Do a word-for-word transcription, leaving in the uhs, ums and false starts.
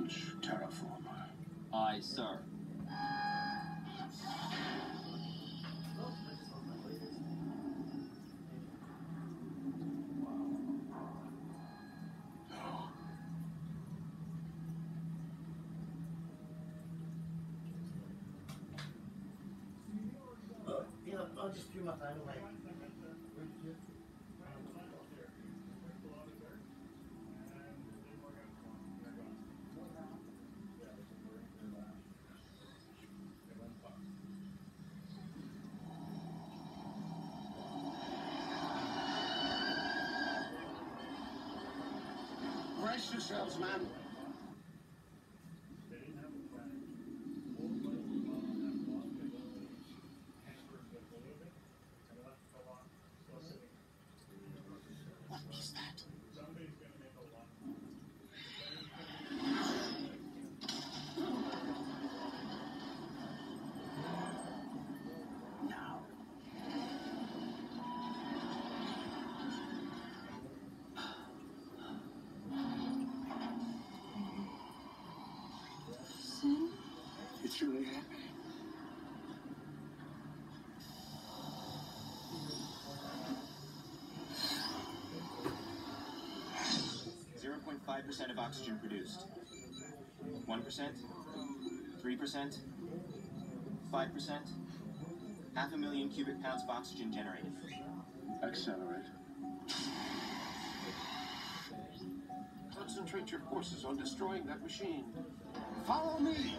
Approach, terraformer. Aye, sir. Yeah, I'll just do my time away. Brace yourselves, man. What is that? Now. Sin? It's really happening. zero point five percent of oxygen produced. one percent? three percent? five percent? Half a million cubic pounds of oxygen generated. Accelerate. Concentrate your forces on destroying that machine. Follow me!